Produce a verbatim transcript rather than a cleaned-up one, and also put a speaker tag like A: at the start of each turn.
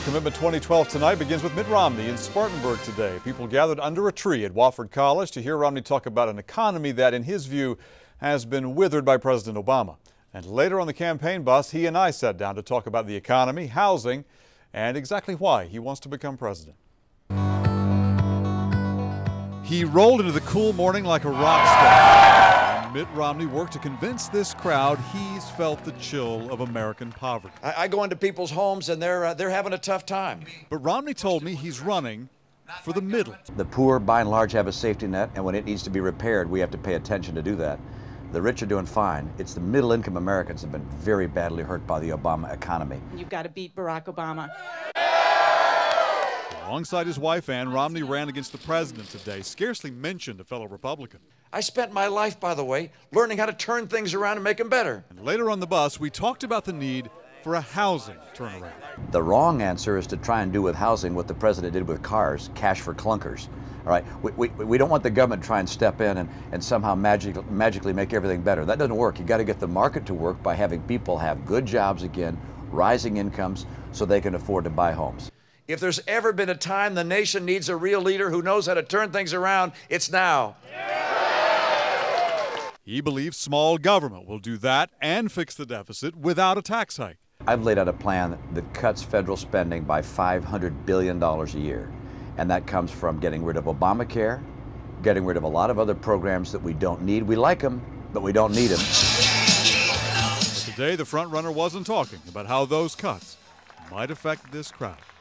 A: Commitment twenty twelve tonight begins with Mitt Romney in Spartanburg today. People gathered under a tree at Wofford College to hear Romney talk about an economy that, in his view, has been withered by President Obama. And later on the campaign bus, he and I sat down to talk about the economy, housing, and exactly why he wants to become president. He rolled into the cool morning like a rock star. And Mitt Romney worked to convince this crowd he's felt the chill of American poverty.
B: I, I go into people's homes and they're uh, they're having a tough time.
A: But Romney told me he's running for the middle.
C: The poor, by and large, have a safety net, and when it needs to be repaired, we have to pay attention to do that. The rich are doing fine. It's the middle-income Americans have been very badly hurt by the Obama economy.
D: You've got to beat Barack Obama.
A: Alongside his wife, Ann, Romney ran against the president today, scarcely mentioned a fellow Republican.
B: I spent my life, by the way, learning how to turn things around and make them better.
A: And later on the bus, we talked about the need for a housing turnaround.
C: The wrong answer is to try and do with housing what the president did with cars, cash for clunkers. All right, we, we, we don't want the government to try and step in and, and somehow magic, magically make everything better. That doesn't work. You got to get the market to work by having people have good jobs again, rising incomes, so they can afford to buy homes.
B: If there's ever been a time the nation needs a real leader who knows how to turn things around, it's now.
A: He believes small government will do that and fix the deficit without a tax hike.
C: I've laid out a plan that cuts federal spending by five hundred billion dollars a year. And that comes from getting rid of Obamacare, getting rid of a lot of other programs that we don't need. We like them, but we don't need them.
A: But today, the front runner wasn't talking about how those cuts might affect this crowd.